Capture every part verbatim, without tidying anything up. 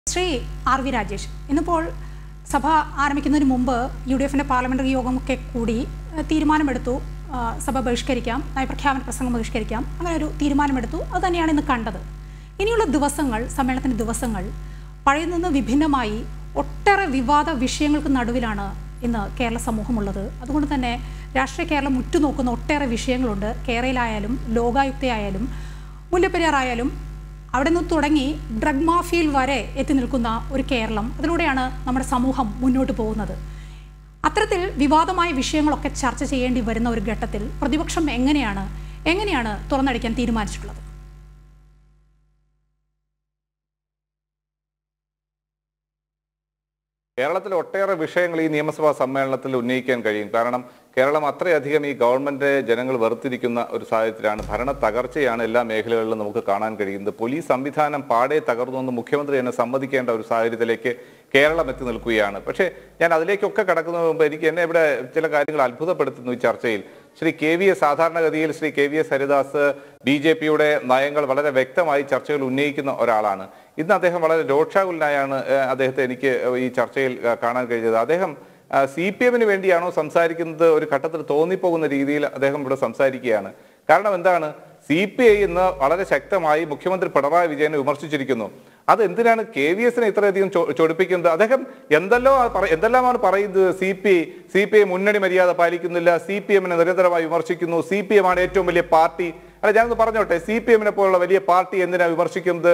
Shri R V Rajesh, ഇന്നിപ്പോൾ സഭ ആരംഭിക്കുന്നതിന് മുമ്പ് യു ഡി എഫിൻ്റെ പാർലമെൻ്ററി യോഗമൊക്കെ കൂടി തീരുമാനമെടുത്തു, സഭ ബഹിഷ്കരിക്കാം, നയപ്രഖ്യാപന പ്രസംഗം ബഹിഷ്കരിക്കാം, അങ്ങനെ ഒരു തീരുമാനമെടുത്തു. അത് തന്നെയാണ് ഇന്ന് കണ്ടത്. ഇനിയുള്ള ദിവസങ്ങൾ, സമ്മേളനത്തിൻ്റെ ദിവസങ്ങൾ പഴയ നിന്ന് വിഭിന്നമായി ഒട്ടേറെ വിവാദ വിഷയങ്ങൾക്ക് നടുവിലാണ് ഇന്ന് കേരള സമൂഹമുള്ളത്. അതുകൊണ്ട് തന്നെ രാഷ്ട്രീയ കേരളം ഉറ്റുനോക്കുന്ന ഒട്ടേറെ വിഷയങ്ങളുണ്ട്. കേരളയിലായാലും ലോകായുക്തയായാലും മുല്ലപ്പെരിയാറായാലും അവിടെ നിന്ന് തുടങ്ങി ഡ്രഗ് മാഫിയയിൽ വരെ എത്തി നിൽക്കുന്ന ഒരു കേരളം, അതിലൂടെയാണ് നമ്മുടെ സമൂഹം മുന്നോട്ട് പോകുന്നത്. അത്തരത്തിൽ വിവാദമായ വിഷയങ്ങളൊക്കെ ചർച്ച ചെയ്യേണ്ടി വരുന്ന ഒരു ഘട്ടത്തിൽ പ്രതിപക്ഷം എങ്ങനെയാണ് എങ്ങനെയാണ് തുറന്നടിക്കാൻ തീരുമാനിച്ചിട്ടുള്ളത്? കേരളത്തിലെ ഒട്ടേറെ വിഷയങ്ങൾ ഈ നിയമസഭാ സമ്മേളനത്തിൽ ഉന്നയിക്കാൻ കഴിയും. കാരണം കേരളം അത്രയധികം ഈ ഗവൺമെന്റ് ജനങ്ങൾ വെറുത്തിരിക്കുന്ന ഒരു സാഹചര്യത്തിലാണ്. ഭരണ തകർച്ചയാണ് എല്ലാ മേഖലകളിലും നമുക്ക് കാണാൻ കഴിയുന്നത്. പോലീസ് സംവിധാനം പാടെ തകർന്നു എന്ന് മുഖ്യമന്ത്രി തന്നെ സമ്മതിക്കേണ്ട ഒരു സാഹചര്യത്തിലേക്ക് കേരളം എത്തി നിൽക്കുകയാണ്. പക്ഷേ ഞാൻ അതിലേക്കൊക്കെ കടക്കുന്നതിന് മുമ്പ് എനിക്ക് എന്നെ ഇവിടെ ചില കാര്യങ്ങൾ അത്ഭുതപ്പെടുത്തുന്നു. ഈ ചർച്ചയിൽ ശ്രീ കെ വി എസ് സാധാരണഗതിയിൽ Shri K V S Haridas B J പിയുടെ നയങ്ങൾ വളരെ വ്യക്തമായി ചർച്ചയിൽ ഉന്നയിക്കുന്ന ഒരാളാണ്. ഇന്ന് അദ്ദേഹം വളരെ രോക്ഷാകുലനായാണ് അദ്ദേഹത്തെ എനിക്ക് ഈ ചർച്ചയിൽ കാണാൻ കഴിഞ്ഞത്. അദ്ദേഹം സി പി എമ്മിന് വേണ്ടിയാണോ സംസാരിക്കുന്നത് ഒരു ഘട്ടത്തിൽ തോന്നിപ്പോകുന്ന രീതിയിൽ അദ്ദേഹം ഇവിടെ സംസാരിക്കുകയാണ്. കാരണം എന്താണ്, സി പി ഐ ഇന്ന് വളരെ ശക്തമായി മുഖ്യമന്ത്രി പിണറായി വിജയനെ വിമർശിച്ചിരിക്കുന്നു. അത് എന്തിനാണ് കെ വി എസിനെ ഇത്രയധികം ചൊടിപ്പിക്കുന്നത്? അദ്ദേഹം എന്തെല്ലോ എന്തെല്ലാമാണ് പറയുന്നത്. C P I C P I മുന്നണി മര്യാദ പാലിക്കുന്നില്ല, സി പി എമ്മിനെ നിരന്തരമായി വിമർശിക്കുന്നു, സി പി എം ആണ് ഏറ്റവും വലിയ പാർട്ടി. അല്ല, ഞാനൊന്ന് പറഞ്ഞോട്ടെ, സി പി എമ്മിനെ പോലുള്ള വലിയ പാർട്ടി എന്തിനാണ് വിമർശിക്കുന്നത്?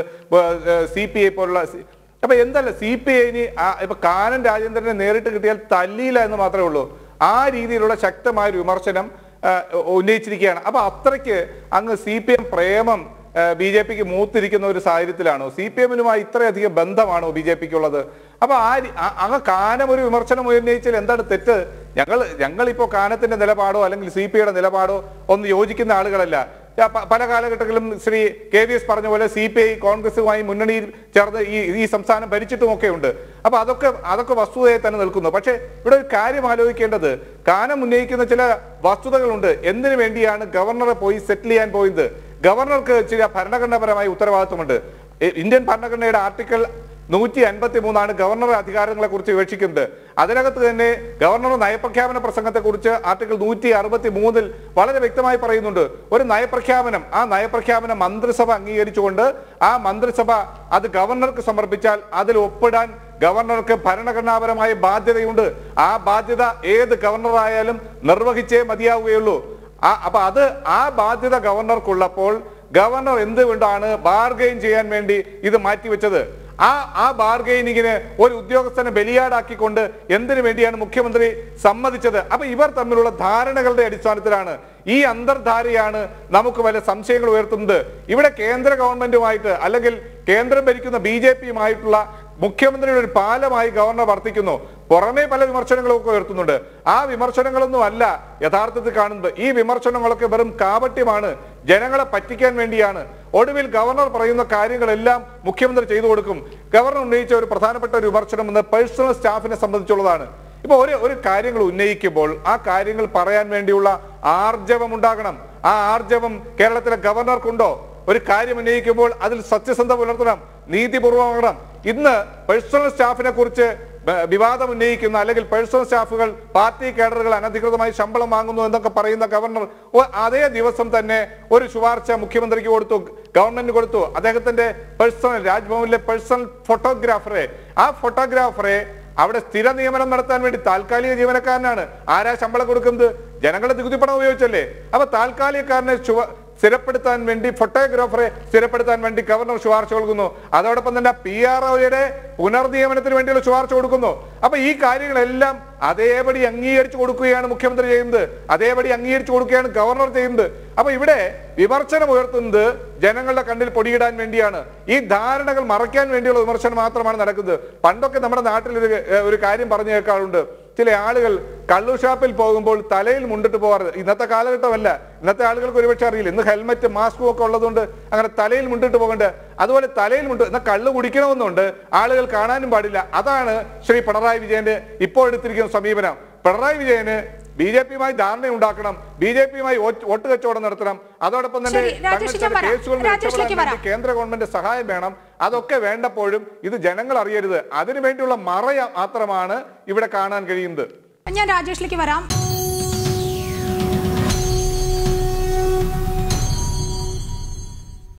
സി പി ഐ പോലുള്ള അപ്പൊ എന്തല്ല സി പി ഐന് ഇപ്പൊ കാനൻ രാജേന്ദ്രനെ നേരിട്ട് കിട്ടിയാൽ തല്ലിയില്ല എന്ന് മാത്രമേ ഉള്ളൂ. ആ രീതിയിലുള്ള ശക്തമായ ഒരു വിമർശനം ഉന്നയിച്ചിരിക്കുകയാണ്. അപ്പൊ അത്രയ്ക്ക് അങ്ങ് സി പി എം പ്രേമം ബി ജെ പിക്ക് മൂത്തിരിക്കുന്ന ഒരു സാഹചര്യത്തിലാണോ? സി പി എമ്മിനുമായി ഇത്രയധികം ബന്ധമാണോ ബി ജെ പിക്ക് ഉള്ളത്? അപ്പൊ ആ അങ്ങ് കാനം ഒരു വിമർശനം ഉന്നയിച്ചാൽ എന്താണ് തെറ്റ്? ഞങ്ങൾ ഞങ്ങളിപ്പോ കാനത്തിന്റെ നിലപാടോ അല്ലെങ്കിൽ സി പി ഐയുടെ നിലപാടോ ഒന്ന് യോജിക്കുന്ന ആളുകളല്ല. പല കാലഘട്ടങ്ങളിലും ശ്രീ കെ വി എസ് പറഞ്ഞ പോലെ സി പി ഐ കോൺഗ്രസുമായി മുന്നണിയിൽ ചേർന്ന് ഈ ഈ സംസ്ഥാനം ഭരിച്ചിട്ടുമൊക്കെ ഉണ്ട്. അപ്പൊ അതൊക്കെ അതൊക്കെ വസ്തുതയെ തന്നെ നിൽക്കുന്നു. പക്ഷെ ഇവിടെ ഒരു കാര്യം ആലോചിക്കേണ്ടത്, കാനം ഉന്നയിക്കുന്ന ചില വസ്തുതകളുണ്ട്. എന്തിനു വേണ്ടിയാണ് ഗവർണറെ പോയി സെറ്റിൽ ചെയ്യാൻ പോയത്? ഗവർണർക്ക് ചില ഭരണഘടനാപരമായ ഉത്തരവാദിത്വമുണ്ട്. ഇന്ത്യൻ ഭരണഘടനയുടെ ആർട്ടിക്കിൾ നൂറ്റി അൻപത്തി മൂന്നാണ് ഗവർണറുടെ അധികാരങ്ങളെ കുറിച്ച് വിവക്ഷിക്കുന്നത്. അതിനകത്ത് തന്നെ ഗവർണർ നയപ്രഖ്യാപന പ്രസംഗത്തെ കുറിച്ച് ആർട്ടിക്കിൾ നൂറ്റി അറുപത്തി മൂന്നിൽ വളരെ വ്യക്തമായി പറയുന്നുണ്ട്. ഒരു നയപ്രഖ്യാപനം, ആ നയപ്രഖ്യാപനം മന്ത്രിസഭ അംഗീകരിച്ചുകൊണ്ട് ആ മന്ത്രിസഭ അത് ഗവർണർക്ക് സമർപ്പിച്ചാൽ അതിൽ ഒപ്പിടാൻ ഗവർണർക്ക് ഭരണഘടനാപരമായ ബാധ്യതയുണ്ട്. ആ ബാധ്യത ഏത് ഗവർണറായാലും നിർവഹിച്ചേ മതിയാവുകയുള്ളൂ. ആ അപ്പൊ അത് ആ ബാധ്യത ഗവർണർക്കുള്ളപ്പോൾ ഗവർണർ എന്തുകൊണ്ടാണ് ബാർഗെയിൻ ചെയ്യാൻ വേണ്ടി ഇത് മാറ്റിവെച്ചത്? ആ ആ ബാർഗെയിനിങ്ങിന് ഒരു ഉദ്യോഗസ്ഥനെ ബലിയാടാക്കിക്കൊണ്ട് എന്തിനു വേണ്ടിയാണ് മുഖ്യമന്ത്രി സമ്മതിച്ചത്? അപ്പൊ ഇവർ തമ്മിലുള്ള ധാരണകളുടെ അടിസ്ഥാനത്തിലാണ്, ഈ അന്തർധാരയാണ് നമുക്ക് വല്ല സംശയങ്ങൾ ഉയർത്തുന്നത്. ഇവിടെ കേന്ദ്ര ഗവൺമെന്റുമായിട്ട് അല്ലെങ്കിൽ കേന്ദ്രം ഭരിക്കുന്ന ബി ജെ പിയുമായിട്ടുള്ള മുഖ്യമന്ത്രിയുടെ ഒരു പാലമായി ഗവർണർ വർത്തിക്കുന്നു. പുറമേ പല വിമർശനങ്ങളൊക്കെ ഉയർത്തുന്നുണ്ട്. ആ വിമർശനങ്ങളൊന്നും അല്ല യഥാർത്ഥത്തിൽ കാണുന്നത്. ഈ വിമർശനങ്ങളൊക്കെ വെറും കാപട്യമാണ്, ജനങ്ങളെ പറ്റിക്കാൻ വേണ്ടിയാണ്. ഒടുവിൽ ഗവർണർ പറയുന്ന കാര്യങ്ങളെല്ലാം മുഖ്യമന്ത്രി ചെയ്തു കൊടുക്കും. ഗവർണർ ഉന്നയിച്ച ഒരു പ്രധാനപ്പെട്ട ഒരു വിമർശനം എന്ന പേഴ്സണൽ സ്റ്റാഫിനെ സംബന്ധിച്ചുള്ളതാണ്. ഇപ്പൊ ഒരു ഒരു കാര്യങ്ങൾ ഉന്നയിക്കുമ്പോൾ ആ കാര്യങ്ങൾ പറയാൻ വേണ്ടിയുള്ള ആർജവം ഉണ്ടാകണം. ആ ആർജവം കേരളത്തിലെ ഗവർണർക്കുണ്ടോ? ഒരു കാര്യം ഉന്നയിക്കുമ്പോൾ അതിൽ സത്യസന്ധത പുലർത്തണം, നീതിപൂർവ്വമാകണം. ഇന്ന് പേഴ്സണൽ സ്റ്റാഫിനെ കുറിച്ച് വിവാദം ഉന്നയിക്കുന്ന അല്ലെങ്കിൽ പേഴ്സണൽ സ്റ്റാഫുകൾ പാർട്ടി കേഡറുകൾ അനധികൃതമായി ശമ്പളം വാങ്ങുന്നു എന്നൊക്കെ പറയുന്ന ഗവർണർ അതേ ദിവസം തന്നെ ഒരു ശുപാർശ മുഖ്യമന്ത്രിക്ക് കൊടുത്തു, ഗവൺമെന്റ് കൊടുത്തു. അദ്ദേഹത്തിന്റെ പേഴ്സണൽ രാജ്ഭവനിലെ പേഴ്സണൽ ഫോട്ടോഗ്രാഫറെ, ആ ഫോട്ടോഗ്രാഫറെ അവിടെ സ്ഥിര നിയമനം നടത്താൻ വേണ്ടി താൽക്കാലിക ജീവനക്കാരനാണ്. ആരാ ശമ്പളം കൊടുക്കുന്നത്? ജനങ്ങളുടെ നികുതി പണം ഉപയോഗിച്ചല്ലേ. അപ്പൊ താൽക്കാലികക്കാരനെ സ്ഥിരപ്പെടുത്താൻ വേണ്ടി, ഫോട്ടോഗ്രാഫറെ സ്ഥിരപ്പെടുത്താൻ വേണ്ടി ഗവർണർ ശുപാർശ കൊടുക്കുന്നു. അതോടൊപ്പം തന്നെ പി ആർ ഒയുടെ പുനർനിയമനത്തിന് വേണ്ടിയുള്ള ശുപാർശ കൊടുക്കുന്നു. അപ്പൊ ഈ കാര്യങ്ങളെല്ലാം അതേപടി അംഗീകരിച്ചു കൊടുക്കുകയാണ് മുഖ്യമന്ത്രി ചെയ്യുന്നത്, അതേപടി അംഗീകരിച്ചു കൊടുക്കുകയാണ് ഗവർണർ ചെയ്യുന്നത്. അപ്പൊ ഇവിടെ വിമർശനം ഉയർത്തുന്നത് ജനങ്ങളുടെ കണ്ണിൽ പൊടിയിടാൻ വേണ്ടിയാണ്. ഈ ധാരണകൾ മറയ്ക്കാൻ വേണ്ടിയുള്ള വിമർശനം മാത്രമാണ് നടക്കുന്നത്. പണ്ടൊക്കെ നമ്മുടെ നാട്ടിൽ ഒരു ഒരു കാര്യം പറഞ്ഞു കേൾക്കാറുണ്ട്. ചില ആളുകൾ കള്ളു ഷാപ്പിൽ പോകുമ്പോൾ തലയിൽ മുണ്ടിട്ട് പോകാറ്. ഇന്നത്തെ കാലഘട്ടമല്ല, ഇന്നത്തെ ആളുകൾക്ക് ഒരുപക്ഷെ അറിയില്ല. ഇന്ന് ഹെൽമെറ്റ് മാസ്കും ഒക്കെ ഉള്ളതുകൊണ്ട് അങ്ങനെ തലയിൽ മുണ്ടിട്ട് പോകേണ്ട. അതുപോലെ തലയിൽ മുണ്ട് എന്നാൽ കള്ളു കുടിക്കണമെന്നുണ്ട്, ആളുകൾ കാണാനും പാടില്ല. അതാണ് ശ്രീ പിണറായി വിജയന്റെ ഇപ്പോൾ എടുത്തിരിക്കുന്ന സമീപനം. പിണറായി വിജയന് ബി ജെ പിയുമായി ധാരണ ഉണ്ടാക്കണം, ബി ജെ പിയുമായി വോട്ട് കച്ചവടം നടത്തണം, അതോടൊപ്പം തന്നെ കേസുകൾ കേന്ദ്ര ഗവൺമെന്റ് സഹായം വേണം. അതൊക്കെ വേണ്ടപ്പോഴും ഇത് ജനങ്ങൾ അറിയരുത്, അതിനു വേണ്ടിയുള്ള മറ മാത്രമാണ് ഇവിടെ കാണാൻ കഴിയുന്നത്. ഞാൻ രാജേഷിലേക്ക് വരാം.